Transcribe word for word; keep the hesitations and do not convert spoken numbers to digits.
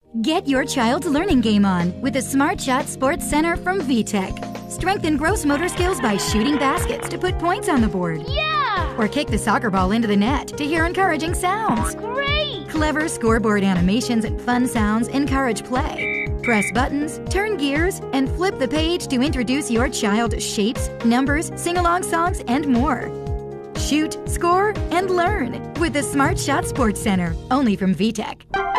Get your child's learning game on with the Smart Shot Sports Center from VTech. Strengthen gross motor skills by shooting baskets to put points on the board. Yeah! Or kick the soccer ball into the net to hear encouraging sounds. Great! Clever scoreboard animations and fun sounds encourage play. Press buttons, turn gears, and flip the page to introduce your child to shapes, numbers, sing-along songs, and more. Shoot, score, and learn with the Smart Shot Sports Center, only from VTech.